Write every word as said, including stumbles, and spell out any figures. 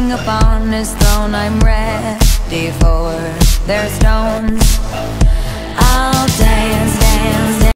king upon his throne, I'm ready for their stones. I'll